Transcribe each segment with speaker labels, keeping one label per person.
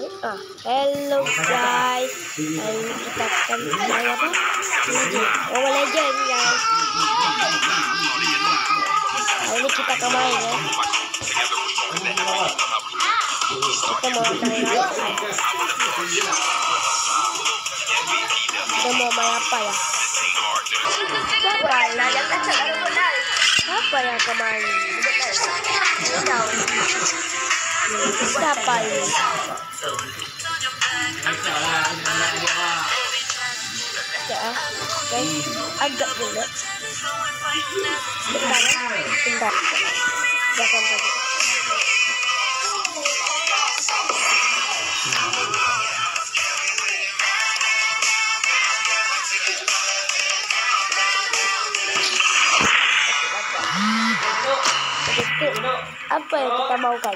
Speaker 1: Hello guys, hari ini kita akan main apa? Mobile Legend guys. Hari ini kita akan main ya. Kita mau main apa ya? Apa yang kemarin? Siapa ini? Ya, guys, agak gelap. Bentar. Jangan lagi. Apa yang kita mau kan?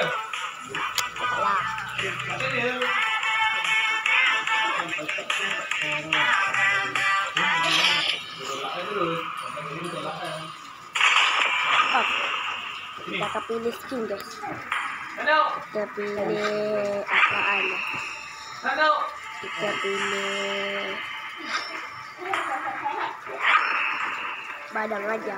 Speaker 1: Kita akan pilih skin guys. Kita pilih apaan ya? Kita pilih badang aja.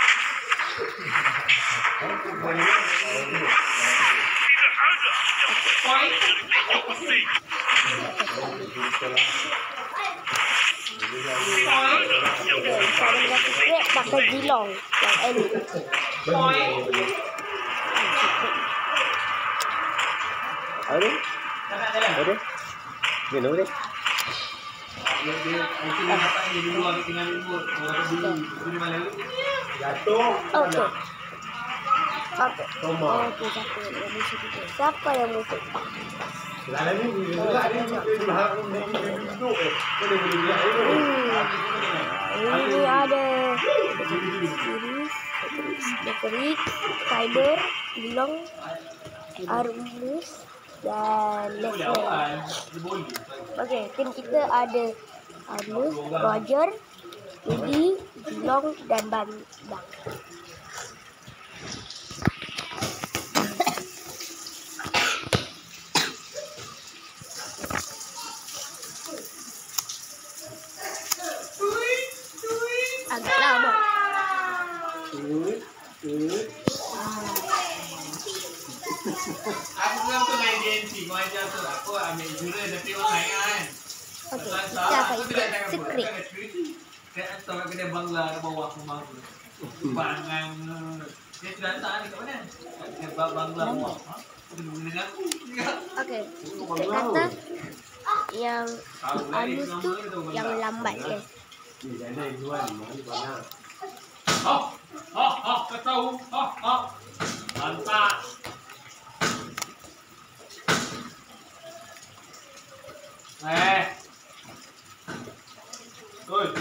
Speaker 1: Pakai gilong yang elit.
Speaker 2: Ada? Minum deh.
Speaker 1: Siapa yang musuh? Ini ada Bakerik, Fiber, Gilong, Armus, dan Leslie. Oke, tim kita ada Armus, Roger, Rudy, Gilong, dan Bandang. Agak lama.
Speaker 3: Aku bilang tu main DNC, kau ajar tu aku ambil jurus tapi online kan.
Speaker 1: Okey, kita akan ikut skrip.
Speaker 3: Saya tahu kena bangla ke bawah rumah tu. Bangang. Dia sudah tak ni kat mana? Dia bangla bawah. Dengan aku.
Speaker 1: Okey, kita kata yang Anus tu yang lambat guys.
Speaker 3: Kau tahu? Mantap. Good.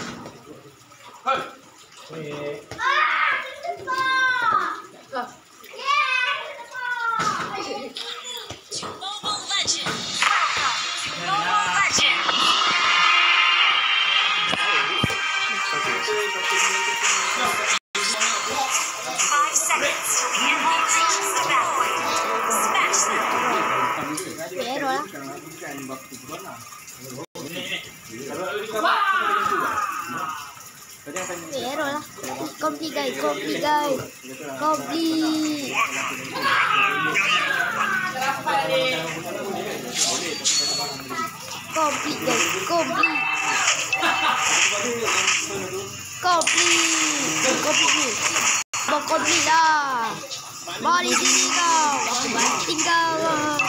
Speaker 1: Hero lah. Kompli guys. Kompli guys. Mau kompli dah. Mari sini kau. Aku banting kau.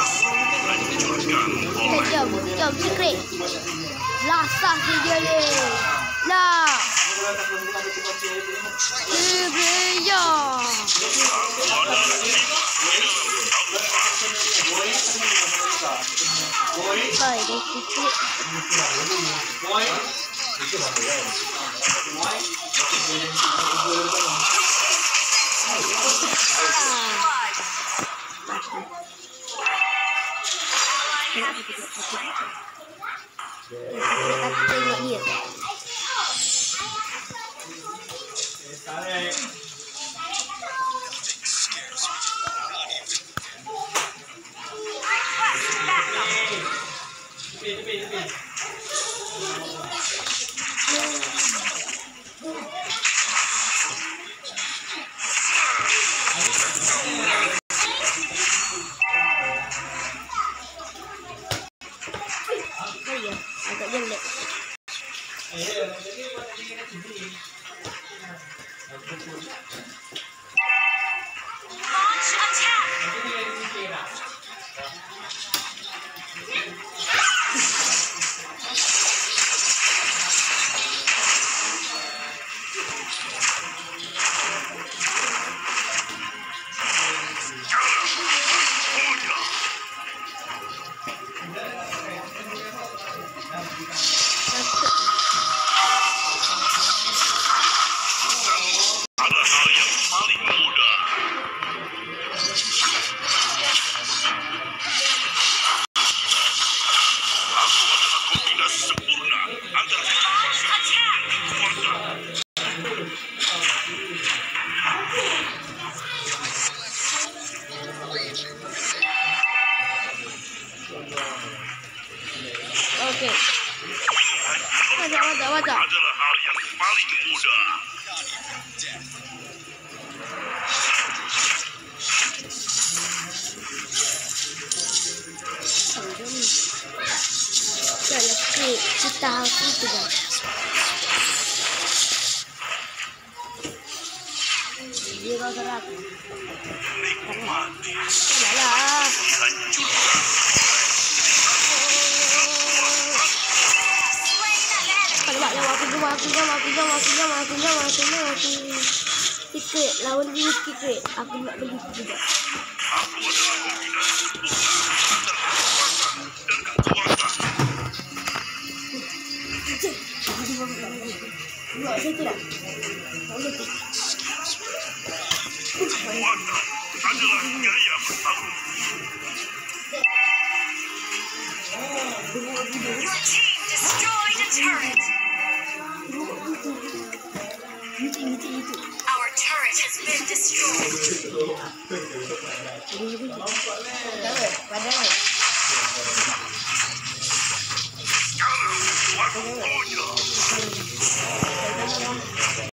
Speaker 1: Jom secret. Lah sah dia ni. Lah. Sebeya. Baik, dia sikit. Kita tengok dia.
Speaker 3: Tepi.
Speaker 1: Oh iya, agak jelek.
Speaker 4: Launch attack.
Speaker 1: Oke. Wajah.
Speaker 4: Adalah hal yang paling mudah.
Speaker 1: Kita harus itu guys. Dia gerak.
Speaker 4: Nikmati
Speaker 1: Lah. Mati. Sikit lawan dia sikit. Aku nak beli juga.
Speaker 4: aku adalah kombinasi dan kekuatan.
Speaker 1: Buat situ dah.
Speaker 4: Kekuatan adalah gaya bertarung. Your team destroyed a turret. Our turret has been destroyed.
Speaker 1: Padahal.
Speaker 4: Sekarang waktunya.